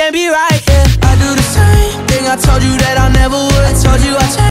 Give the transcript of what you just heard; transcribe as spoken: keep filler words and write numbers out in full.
can't be right, yeah. I do the same thing I told you that I never would. I told you I changed.